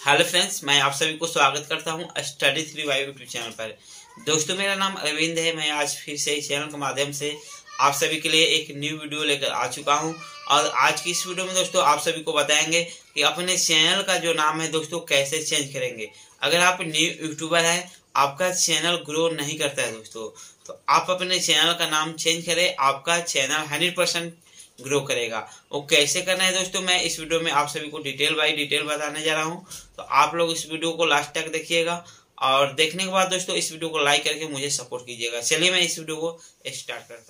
Hello friends, मैं आप सभी को स्वागत करता हूं स्टडी 3 यूट्यूब चैनल पर। दोस्तों, मेरा नाम अरविंद है। मैं आज फिर से इस चैनल के माध्यम से आप सभी के लिए एक न्यू वीडियो लेकर आ चुका हूं। और आज की इस वीडियो में दोस्तों आप सभी को बताएंगे कि अपने चैनल का जो नाम है दोस्तों कैसे चेंज करेंगे। अगर आप न्यू यूट्यूबर है, आपका चैनल ग्रो नहीं करता है दोस्तों, तो आप अपने चैनल का नाम चेंज करें, आपका चैनल 100% ग्रो करेगा। वो कैसे करना है दोस्तों, मैं इस वीडियो में आप सभी को डिटेल बाय डिटेल बताने जा रहा हूं। तो आप लोग इस वीडियो को लास्ट तक देखिएगा और देखने के बाद दोस्तों इस वीडियो को लाइक करके मुझे सपोर्ट कीजिएगा। चलिए मैं इस वीडियो को स्टार्ट करता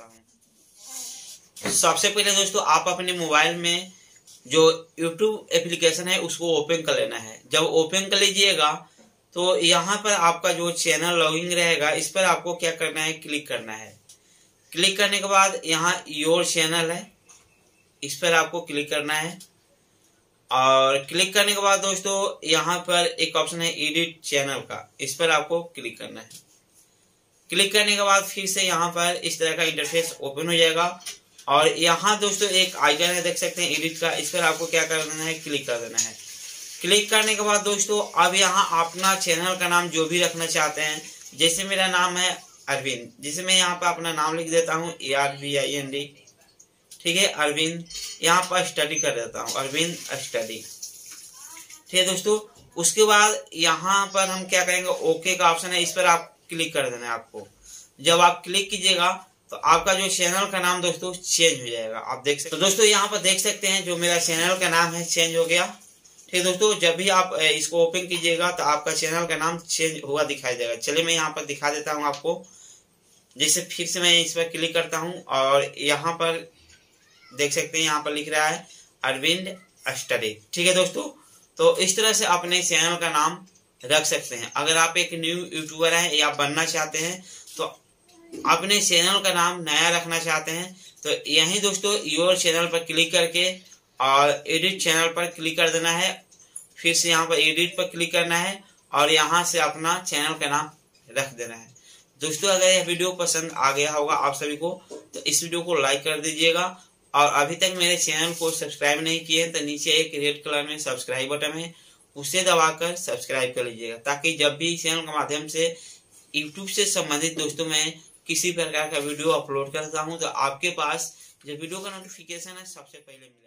हूं। सबसे पहले दोस्तों आप अपने मोबाइल में जो यूट्यूब एप्लीकेशन है उसको ओपन कर लेना है। जब ओपन कर लीजिएगा तो यहाँ पर आपका जो चैनल लॉगिन रहेगा, इस पर आपको क्या करना है, क्लिक करना है। क्लिक करने के बाद यहाँ योर चैनल है, इस पर आपको क्लिक करना है। और क्लिक करने के बाद दोस्तों यहाँ पर एक ऑप्शन है एडिट चैनल का, इस पर आपको क्लिक करना है। क्लिक करने के बाद फिर से यहाँ पर इस तरह का इंटरफेस ओपन हो जाएगा। और यहाँ दोस्तों एक आइकन है, देख सकते हैं एडिट का, इस पर आपको क्या कर देना है, क्लिक कर देना है। क्लिक करने के बाद दोस्तों अब यहाँ अपना चैनल का नाम जो भी रखना चाहते हैं, जैसे मेरा नाम है अरविंद, जिसे मैं यहाँ पर अपना नाम लिख देता हूँ ARVIND, ठीक है, अरविंद। यहाँ पर स्टडी कर देता हूँ, अरविंद स्टडी, ठीक है दोस्तों। उसके बाद यहाँ पर हम क्या करेंगे, ओके का ऑप्शन है, इस पर आप क्लिक कर देना है आपको। जब आप क्लिक कीजिएगा तो आपका जो चैनल का नाम दोस्तों चेंज हो जाएगा। आप देख सकते, तो दोस्तों यहाँ पर देख सकते हैं जो मेरा चैनल का नाम है चेंज हो गया, ठीक है दोस्तों। जब भी आप इसको ओपन कीजिएगा तो आपका चैनल का नाम चेंज हुआ दिखाई देगा। चलिए मैं यहाँ पर दिखा देता हूँ आपको। जैसे फिर से मैं इस पर क्लिक करता हूँ और यहाँ पर देख सकते हैं यहाँ पर लिख रहा है अरविंद स्टडी, ठीक है दोस्तों। तो इस तरह से अपने चैनल का नाम रख सकते हैं। अगर आप एक न्यू यूट्यूबर हैं या बनना चाहते हैं, तो अपने चैनल का नाम नया रखना चाहते हैं, तो यही दोस्तों योर चैनल पर क्लिक करके और एडिट चैनल पर क्लिक कर देना है। फिर से यहाँ पर एडिट पर क्लिक करना है और यहाँ से अपना चैनल का नाम रख देना है। दोस्तों अगर यह वीडियो पसंद आ गया होगा आप सभी को, तो इस वीडियो को लाइक कर दीजिएगा। और अभी तक मेरे चैनल को सब्सक्राइब नहीं किए हैं तो नीचे एक रेड कलर में सब्सक्राइब बटन है, उसे दबाकर सब्सक्राइब कर लीजिएगा, ताकि जब भी चैनल के माध्यम से यूट्यूब से संबंधित दोस्तों मैं किसी प्रकार का वीडियो अपलोड करता हूं तो आपके पास जो वीडियो का नोटिफिकेशन है सबसे पहले मिले।